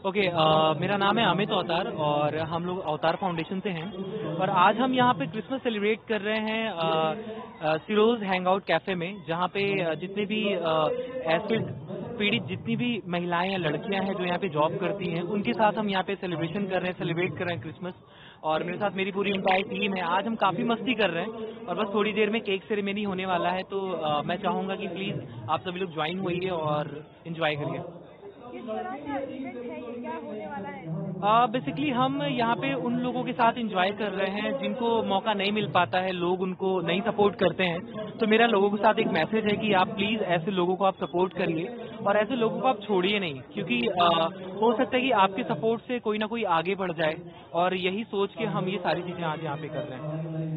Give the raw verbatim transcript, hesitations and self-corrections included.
Okay अ, मेरा नाम है अमित अवतार और हम लोग अवतार फाउंडेशन से हैं और आज हम यहाँ पे क्रिसमस सेलिब्रेट कर रहे हैं अ, अ, सिरोज हैंगआउट कैफे में, जहाँ पे अ, जितने भी एसिड पीड़ित जितनी भी महिलाएं या लड़कियां हैं जो यहाँ पे जॉब करती हैं, उनके साथ हम यहाँ पे सेलिब्रेशन कर रहे हैं, सेलिब्रेट कर रहे हैं क्रिसमस। और मेरे साथ मेरी पूरी एम्प्लॉय टीम है। आज हम काफ़ी मस्ती कर रहे हैं और बस थोड़ी देर में केक सेरेमनी होने वाला है, तो अ, मैं चाहूँगा कि प्लीज़ आप सभी लोग ज्वाइन होइए और इन्जॉय करिए। किस तरह का इवेंट है ये, क्या होने वाला है? बेसिकली हम यहाँ पे उन लोगों के साथ एंजॉय कर रहे हैं जिनको मौका नहीं मिल पाता है, लोग उनको नहीं सपोर्ट करते हैं। तो मेरा लोगों के साथ एक मैसेज है कि आप प्लीज़ ऐसे लोगों को आप सपोर्ट करिए और ऐसे लोगों को आप छोड़िए नहीं, क्योंकि आ, हो सकता है कि आपके सपोर्ट से कोई ना कोई आगे बढ़ जाए, और यही सोच के हम ये सारी चीज़ें आज यहाँ पे कर रहे हैं।